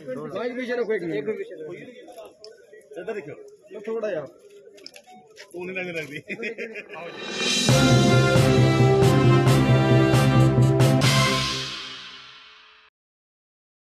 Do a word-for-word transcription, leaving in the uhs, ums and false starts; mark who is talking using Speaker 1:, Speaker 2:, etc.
Speaker 1: पीछे रखो, एक मिनट पीछे थोड़ा यार,
Speaker 2: ਉਹ ਨਹੀਂ ਲੱਗ ਰਹੀ